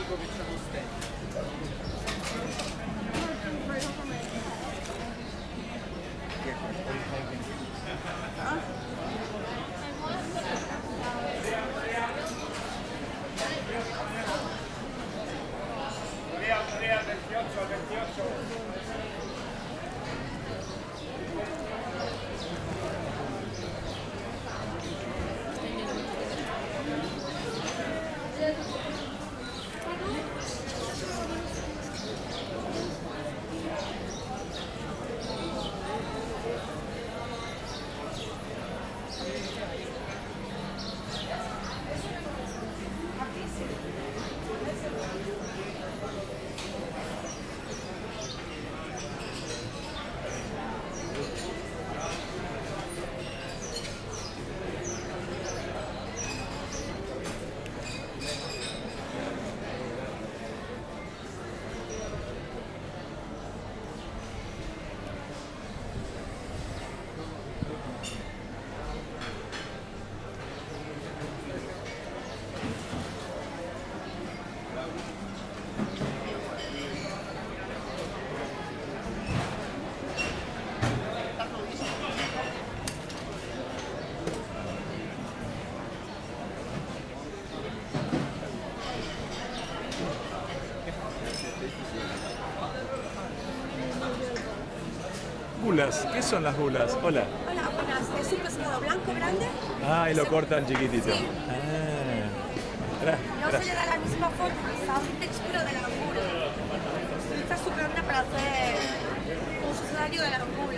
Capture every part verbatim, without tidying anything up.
Gulas, ¿qué son las gulas? Hola. Hola, buenas. Es un pescado blanco grande. Ah, y lo cortan chiquitito. Sí. Ah. Tra, No tra. se le da la misma forma, la textura de la angula. Se utiliza su carne para hacer un sucedario de la angula.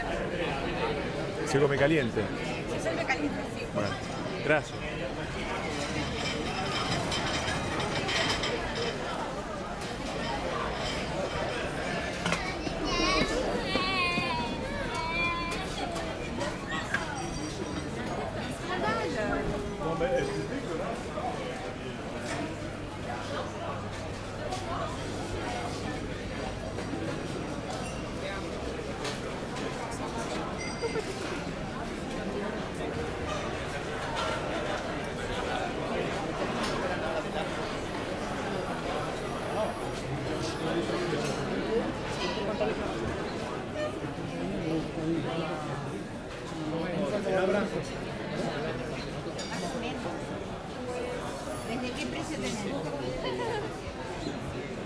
Se come caliente. Se sirve caliente, sí. Bueno, gracias. ¿Desde qué precio tenés?